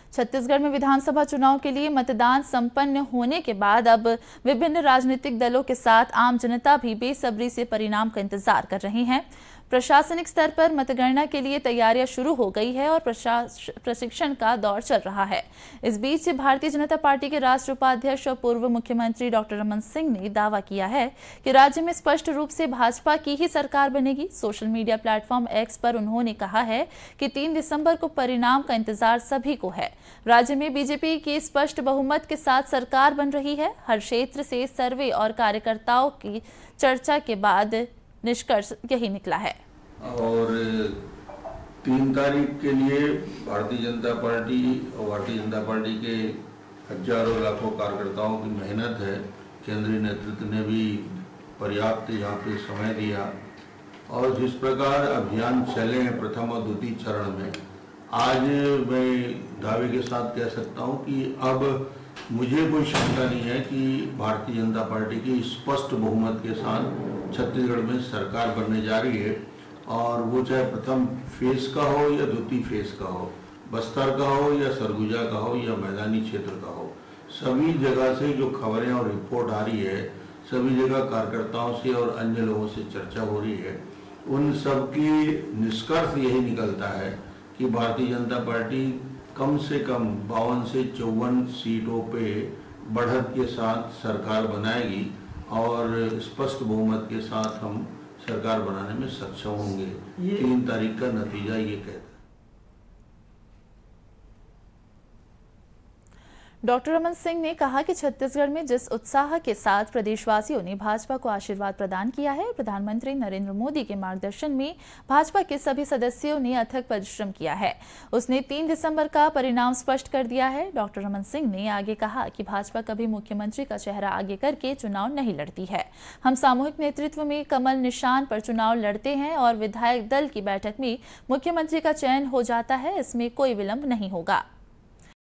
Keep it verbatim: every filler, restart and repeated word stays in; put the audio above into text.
छत्तीसगढ़ में विधानसभा चुनाव के लिए मतदान संपन्न होने के बाद अब विभिन्न राजनीतिक दलों के साथ आम जनता भी बेसब्री से परिणाम का इंतजार कर रही हैं। प्रशासनिक स्तर पर मतगणना के लिए तैयारियां शुरू हो गई है और प्रशिक्षण का दौर चल रहा है। इस बीच भारतीय जनता पार्टी के राष्ट्रीय उपाध्यक्ष और पूर्व मुख्यमंत्री डॉक्टर रमन सिंह ने दावा किया है कि राज्य में स्पष्ट रूप से भाजपा की ही सरकार बनेगी। सोशल मीडिया प्लेटफॉर्म एक्स पर उन्होंने कहा है कि तीन दिसंबर को परिणाम का इंतजार सभी को है। राज्य में बीजेपी की स्पष्ट बहुमत के साथ सरकार बन रही है। हर क्षेत्र से सर्वे और कार्यकर्ताओं की चर्चा के बाद निष्कर्ष यही निकला है। और तीन तारीख के लिए भारतीय जनता पार्टी और भारतीय जनता पार्टी के हजारों लाखों कार्यकर्ताओं की मेहनत है। केंद्रीय नेतृत्व ने भी पर्याप्त यहाँ पे समय दिया और जिस प्रकार अभियान चले हैं प्रथम और द्वितीय चरण में, आज मैं दावे के साथ कह सकता हूँ कि अब मुझे कोई शंका नहीं है कि भारतीय जनता पार्टी की स्पष्ट बहुमत के साथ छत्तीसगढ़ में सरकार बनने जा रही है। और वो चाहे प्रथम फेज का हो या द्वितीय फेज का हो, बस्तर का हो या सरगुजा का हो या मैदानी क्षेत्र का हो, सभी जगह से जो खबरें और रिपोर्ट आ रही है, सभी जगह कार्यकर्ताओं से और अन्य लोगों से चर्चा हो रही है। उन सब की निष्कर्ष यही निकलता है कि भारतीय जनता पार्टी कम से कम बावन से चौवन सीटों पे बढ़त के साथ सरकार बनाएगी और स्पष्ट बहुमत के साथ हम सरकार बनाने में सक्षम होंगे। तीन तारीख का नतीजा ये कहता है। डॉक्टर रमन सिंह ने कहा कि छत्तीसगढ़ में जिस उत्साह के साथ प्रदेशवासियों ने भाजपा को आशीर्वाद प्रदान किया है, प्रधानमंत्री नरेंद्र मोदी के मार्गदर्शन में भाजपा के सभी सदस्यों ने अथक परिश्रम किया है। उसने तीन दिसंबर का परिणाम स्पष्ट कर दिया है। डॉक्टर रमन सिंह ने आगे कहा कि भाजपा कभी मुख्यमंत्री का चेहरा आगे करके चुनाव नहीं लड़ती है। हम सामूहिक नेतृत्व में कमल निशान पर चुनाव लड़ते हैं और विधायक दल की बैठक में मुख्यमंत्री का चयन हो जाता है। इसमें कोई विलंब नहीं होगा।